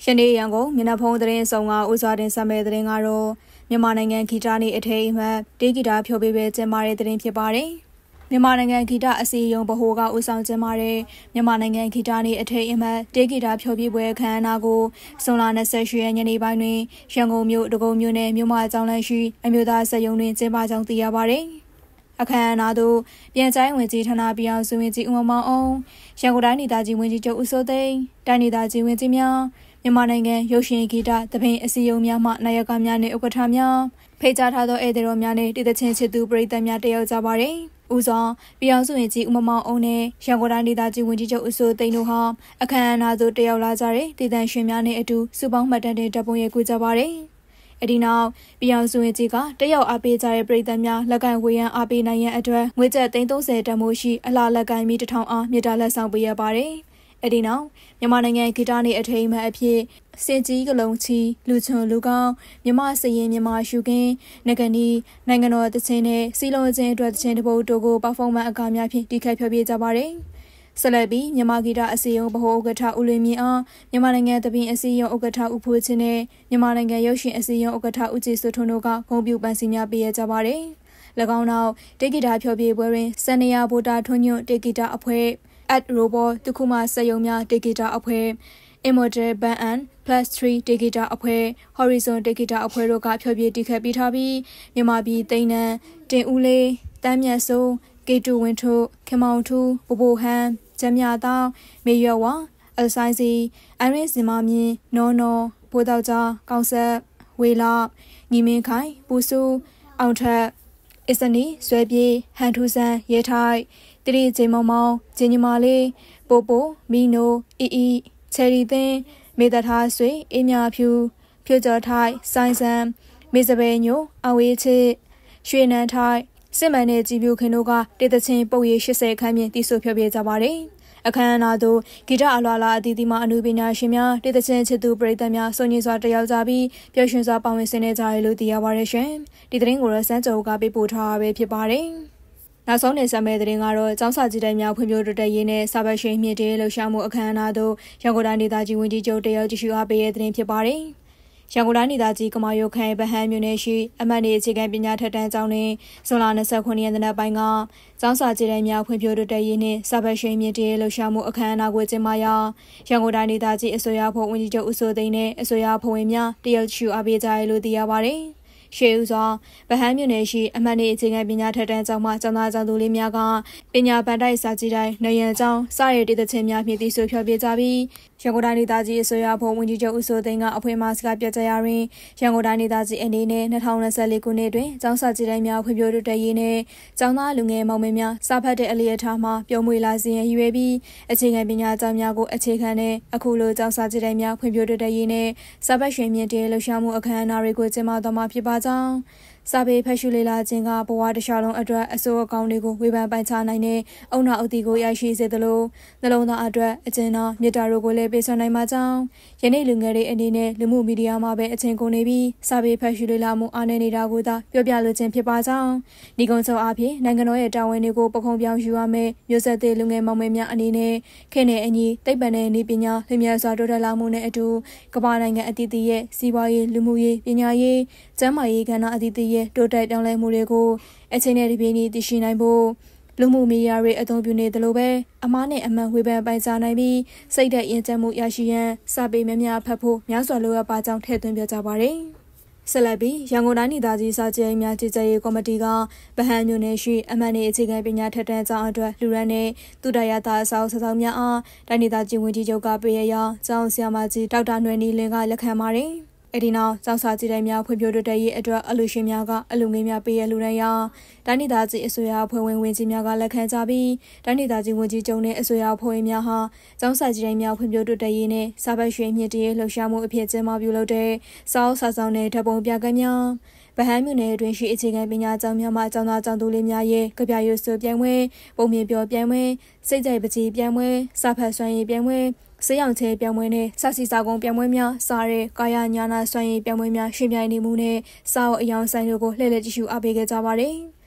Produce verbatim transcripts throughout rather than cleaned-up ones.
ရှင်နေရန်ကုန်မျက်နှာဖုံးသတင်းဆောင်ကဦးစွာတင်ဆက်မဲ့သတင်းကတော့မြန်မာနိုင်ငံဂီတနှင့်အထိမ်းအမှတ်တေးဂီတဖျော်ဖြေပွဲကျင်းပတဲ့သတင်းဖြစ်ပါတယ်။မြန်မာနိုင်ငံဂီတအစည်းအရုံးဗဟိုကဦးဆောင်ကျင်းပတဲ့မြန်မာနိုင်ငံဂီတနှင့်အထိမ်းအမှတ်တေးဂီတဖျော်ဖြေပွဲအခမ်းအနားကိုဇွန်လ၂၈ရက်ညနေပိုင်းတွင်ရန်ကုန်မြို့ဒဂုံမြို့နယ်မြို့မအကြောင်းလမ်းရှိအမျိုးသားစက်ရုံတွင်ကျင်းပကြောင်းသိရပါတယ်။အခမ်းအနားသို့ပြန်ကြားဝင်ကြီးဌာနပြည်အောင်စုဝင်ကြီးဦးမောင်အောင်ရန်ကုန်တိုင်းဒေသကြီးဝန်ကြီးချုပ်ဦးစိုးသိန်းတိုင်းဒေသကြီးဝန်ကြီးများမြန်မာနိုင်ငံရုပ်ရှင်ဂီတသဘင်အစည်းအရုံးများမှနာယကများနှင့်ဥက္ကဋ္ဌများဖိတ်ကြားထားသောဧည့်သည်တော်များနှင့်တည်တချင်းချစ်သူပရိသတ်များတက်ရောက်ကြပါရယ်။ဦးစွာပြည်အောင်စုဝင်ကြီးဦးမောင်အောင်နှင့်ရန်ကုန်တိုင်းဒေသကြီးဝန်ကြီးချုပ်ဦးစိုးသိန်းတို့ဟာအခမ်းအနားသို့တက်ရောက်လာကြတဲ့တည်တံရှင်များနှင့်အတူစုပေါင်းမှတ်တမ်းတင်တပ်ပုံရိုက်ကူးကြပါရယ်။အဒီနောက်ပြည်အောင်စုဝင်ကြီးကတက်ရောက်အားပေးကြတဲ့ပရိသတ်များလက်ကန်ဝေယံအားပေးနိုင်ရန်အတွက်ငွေကျပ်သိန်း၃၀တန်ဖိုးရှိအလားလက်ကန်မီတစ်ထောင်အားမြေတားလက်ဆောင်ပေးရပါရယ်။အဒီနောက်မြန်မာနိုင်ငံဂီတနှင့်အထိမ်းအမှတ်အဖြစ်စင်ကြီးကလုံးချီလူချွန်လူကောင်းမြမစရင်မြမရှုခင်းနဂနီနိုင်ငံတော်တခြင်းနဲ့စီလုံးချင်းအတွက်တခြင်းတပုတ်တို့ကိုပါဖောမန်အကားများဖြင့်တီးခတ်ဖျော်ဖြေကြပါရယ်။ဆက်လက်ပြီးမြန်မာဂီတအစည်းအရုံးဗဟိုဥက္ကဋ္ဌဦးလွင်မြင့်အားမြန်မာနိုင်ငံသဘင်အစည်းအရုံးဥက္ကဋ္ဌဦးဖိုးချင်းနဲ့မြန်မာနိုင်ငံရုပ်ရှင်အစည်းအရုံးဥက္ကဋ္ဌဦးကြည်စွထွန်းတို့ကဂုဏ်ပြုပန်းစည်းများပေးရကြပါရယ်။၎င်းနောက်တေဂီတာဖျော်ဖြေပွဲတွင်စန္ဒယာဗိုတာထွန်းညွန့်တေဂီတာအဖွဲ့ at robot တခုမှစက်ရုံများတေဂီတာအဖွဲ့ Immortal Band and Plus 3တေဂီတာအဖွဲ့ Horizon တေဂီတာအဖွဲ့တို့ကဖျော်ဖြေတီးခတ်ပေးထားပြီးမြန်မာပြည်သိန်းနန်းတင်ဦးလေးတမ်းမြတ်စိုးကေတူဝင်းထုခင်မောင်ထူးဘိုဘိုဟန်ကျမ်းမြတောင်းမေရွယ်ဝါအဆိုင်စီအရင်းစင်မမြင့်နော်နော်ဘိုးတောက်ကြားကောင်းဆက်ဝေလာညီမင်းခိုင်ပူစုအောင်ထက်အစ္စနီဆွဲပြေဟန်ထူဆန်ရဲထိုက်တရီဂျေမောင်မောင်ဂျင်းညီမလေးပိုပိုမီနိုအီအီချယ်ရီသင်းမေတ္ထားဆွေအေးမြဖြူဖြူကျော်ထိုက်ဆိုင်းဆန်မေစပယ်ညိုအဝေးချစ်ရွှေနန်းထိုက်စစ်မှန်တဲ့ကြည်ပြူခင်တို့ကတေတချင်းပုတ်ရည်၈၀ခန်းမြင့်တီးဆိုဖျော်ဖြေကြပါတယ်။အခမ်းအနားသို့ဂီတအလွှာလာအသီးသီးမှအမှုပညာရှင်များတေတချင်းချစ်သူပရိသတ်များစုံညီစွာတက်ရောက်ကြပြီးပျော်ရွှင်စွာပါဝင်ဆင်နွှဲကြရလို့သိရပါတယ်ရှင်။ဒီသတင်းကိုတော့စန်းကျော်ကပေးပို့ထားတာပဲဖြစ်ပါတယ်။နောက်ဆုံးနေဆက်မဲ့သတင်းကတော့ကျောင်းစာကြည်တိုင်းများဖွံ့ဖြိုးတိုးတက်ရေးနဲ့စာပတ်ရှင်မြင့်တေးလှူရှာမှုအခမ်းအနားသို့ရန်ကုန်တိုင်းဒေသကြီးဝန်ကြီးချုပ်တရောက်ကြည့်ရှုအားပေးတဲ့သတင်းဖြစ်ပါတယ်။ရန်ကုန်တိုင်းဒေသကြီးကမာရုတ်ခရိုင်ဗဟန်းမြို့နယ်ရှိအမတ်နေအခြေခံပညာထက်တန်းကျောင်းတွင်ဇွန်လ၂၉ရက်နေ့ပိုင်းကကျောင်းစာကြည်တိုင်းများဖွံ့ဖြိုးတိုးတက်ရေးနှင့်စာပတ်ရှင်မြင့်တေးလှူရှာမှုအခမ်းအနားကိုကျင်းပရာရန်ကုန်တိုင်းဒေသကြီးအစိုးရအဖွဲ့ဝန်ကြီးချုပ်ဦးစိုးသိန်းနှင့်အစိုးရအဖွဲ့ဝင်များတရောက်ကြည့်ရှုအားပေးကြရလို့သိရပါတယ်။ရှေးဦးစွာဗဟန်းမြို့နယ်ရှိအမှတ်နေအခြေခံပညာထက်တန်းကျောင်းမှကျောင်းသားကျောင်းသူလေးများကပညာပန်တိုက်စာကြည့်တိုင်းနေရန်ကျောင်းစရတဲ့တည်ခြင်းများဖြင့်တီးဆိုဖျော်ဖြေကြပြီးရန်ကုန်တိုင်းဒေသကြီးအစိုးရအဖွဲ့ဝန်ကြီးချုပ်ဦးစိုးသိန်းကအဖွင့်မှစကားပြောကြားရာတွင်ရန်ကုန်တိုင်းဒေသကြီးအနေနဲ့၂၀၂၄ခုနှစ်တွင်ကျောင်းစာကြည့်တိုင်းများဖွံ့ဖြိုးတိုးတက်ရေးနှင့်ကျောင်းသားလူငယ်မောင်မယ်များစာဖတ်တဲ့အလျက်ထားမှပြုံးမွေလာစေရန်ရည်ရွယ်ပြီးအခြေခံပညာကျောင်းများကိုအခြေခံတဲ့အခုလိုကျောင်းစာကြည့်တိုင်းများဖွံ့ဖြိုးတိုးတက်ရေးနှင့်စာပတ်ရှင်မြင့်တေးလှူရှာမှုအခမ်းအနားတွေကိုကျင်းပသွားမှာဖြစ်ပါကြောင်းစာပေဖတ်ရှုလေ့လာခြင်းကဘဝတစ်လျှောက်လုံးအတွက်အစိုးအကောင်းတွေကိုဝေဖန်ပိုင်ခြားနိုင်တဲ့အုံနောက်အသီးကိုရရှိစေသလိုနှလုံးသားအတွက်အကျဉ်းတော်မေတ္တာတို့ကိုလည်းပေးဆောင်နိုင်မှာကြောင်းယနေ့လူငယ်တွေအနေနဲ့လူမှုမီဒီယာမှာပဲအချင်းကုန်နေပြီးစာပေဖတ်ရှုလေ့လာမှုအားနည်းနေတာကိုသာပြောပြလိုခြင်းဖြစ်ပါကြောင်းဒီကုန်းချုပ်အဖြစ်နိုင်ငံတော်ရဲ့တာဝန်တွေကိုပခုံးပြောင်းယူရမယ်မျိုးဆက်သစ်လူငယ်မောင်မယ်များအနေနဲ့ခေတ်နဲ့အညီသိပ္ပံနဲ့နည်းပညာလျှင်မြန်စွာတိုးတက်လာမှုနဲ့အတူကမ္ဘာနိုင်ငံအသီးသီးရဲ့စီးပွားရေးလူမှုရေးပညာရေးကျန်းမာရေးကဏ္ဍအသီးသီးရဲ့တိုးတက်ပြောင်းလဲမှုတွေကိုအချိန်နဲ့တပြေးညီတည်ရှိနိုင်ဖို့လူမှုမီဒီယာတွေအသုံးပြုနေသလိုပဲအမားနဲ့အမှန်ဝေဖန်ပိုင်စားနိုင်ပြီးစိတ်သက်ရင်ကျက်မှုရရှိရန်စာပေများများဖတ်ဖို့များစွာလိုအပ်ပါကြောင်းထည့်သွင်းပြောကြားပါရယ်။ဆက်လက်ပြီးရန်ကုန်တိုင်းဒေသကြီးစာကြည်များကြီးကြပ်ရေးကော်မတီကဗဟန်းမြို့နယ်ရှိအမှန်နေအခြေခံပညာထက်တန်းကျောင်းအတွက်လူရန်နဲ့သူတရတာအစောစစောင်းများအားတိုင်းဒေသကြီးဝန်ကြီးချုပ်ကပေးရရာကျောင်းဆရာမကြီးဒေါက်တာနှွေနီလင်းကလက်ခံပါရယ်။အဲဒီနောက်ကျောင်းစာကြည်တိုင်းများဖွံ့ဖြိုးတိုးတက်ရေးအတွက်အလူရှင်များကအလူငွေများပေးရလူရန်ရာတိုင်းဒေသကြီးအစိုးရအဖွဲ့ဝင်ဝင်ကြီးများကလက်ခံကြပြီးတိုင်းဒေသကြီးဝန်ကြီးချုပ်နဲ့အစိုးရအဖွဲ့ဝင်များဟာကျောင်းစာကြည်တိုင်းများဖွံ့ဖြိုးတိုးတက်ရေးနဲ့စာပတ်ရွှေမြင့်တရေးလှုပ်ရှားမှုအဖြစ်ကျင်းပပြုလုပ်တဲ့စာအုပ်စာဆောင်တဲ့ဓာတ်ပုံပြကမ်းများဗဟန်းမြို့နယ်အတွင်းရှိအခြေခံပညာကျောင်းများမှကျောင်းသားကျောင်းသူလေးများရဲ့ကြပြရွှေဆိုပြိုင်ပွဲပုံမြင်ပြောပြိုင်ပွဲစိတ်ကြိုက်ပကြီးပြိုင်ပွဲစာဖတ်စွမ်းရည်ပြိုင်ပွဲဆေးရောင်ချဲပြိုင်ပွဲနဲ့စာစီစာကုန်ပြိုင်ပွဲများစားတဲ့ကာယညာနာစွမ်းရည်ပြိုင်ပွဲများရှင်ပြိုင်နေမှုနဲ့စာအုပ်အယောင်ဆိုင်တို့ကိုလှည့်လည်ကြည့်ရှုအားပေးခဲ့ကြပါတယ်။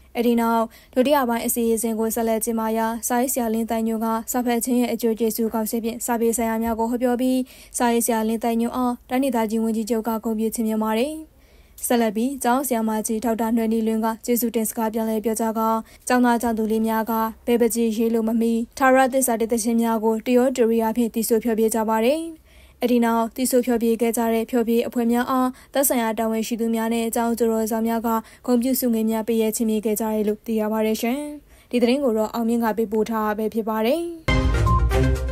အဲ့ဒီနောက်ဒုတိယပိုင်းအစီအစဉ်ကိုဆက်လက်ကျင်းပရာစာရေးဆရာလင်းတိုင်ညွန့်ကစာဖတ်ခြင်းရဲ့အကျိုးကျေးဇူးကောင်းစစ်ဖြင့်စာပေဆိုင်ရာများကိုဟောပြောပြီးစာရေးဆရာလင်းတိုင်ညွန့်အားတိုင်းဒေသကြီးဝန်ကြီးချုပ်ကဂုဏ်ပြုချီးမြှင့်ပါတယ်။ဆက်လက်ပြီးကျောင်းဆရာမကြီးဒေါက်တာနှွေနီလွင်ကကျေးဇူးတင်စကားပြန်လည်ပြောကြားကကျောင်းသားကျောင်းသူလေးများကဘဲပကြီးရေးလို့မမီထာဝရသစ္စာတည်ခြင်းများကိုတရောတရီယာဖြင့်တည်ဆူဖြောပြကြပါတယ်။အဲ့ဒီနောက်တည်ဆူဖြောပြခဲ့ကြတဲ့ဖြောပြအဖွဲ့များအားသက်ဆိုင်ရာတာဝန်ရှိသူများနဲ့အကြောင်းကျတော်ဆောင်များကဂုဏ်ပြုဆုငွေများပေးရချီးမြှင့်ခဲ့ကြတယ်လို့သိရပါတယ်ရှင်။ဒီသတင်းကိုတော့အောင်မြင့်ကပေးပို့ထားပဲဖြစ်ပါတယ်။